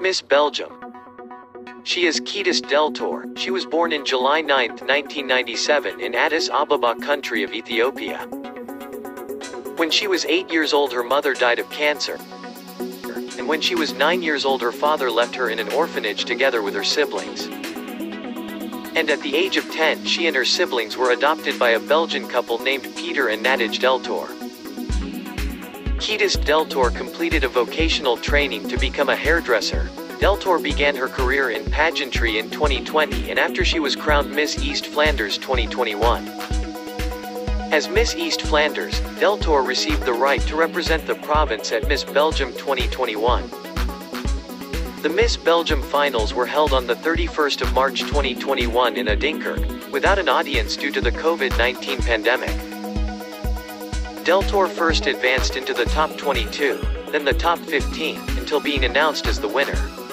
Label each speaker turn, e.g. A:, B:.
A: Miss Belgium. She is Ketis Deltor. She was born in July 9, 1997 in Addis Ababa country of Ethiopia. When she was 8 years old her mother died of cancer. And when she was 9 years old her father left her in an orphanage together with her siblings. And at the age of 10 she and her siblings were adopted by a Belgian couple named Peter and Nadege Deltor. Ketis Deltor completed a vocational training to become a hairdresser. Deltor began her career in pageantry in 2020 and after she was crowned Miss East Flanders 2021. As Miss East Flanders, Deltor received the right to represent the province at Miss Belgium 2021. The Miss Belgium finals were held on the 31st of March 2021 in Adinkerque, without an audience due to the COVID-19 pandemic. Deltor first advanced into the top 22, then the top 15, until being announced as the winner.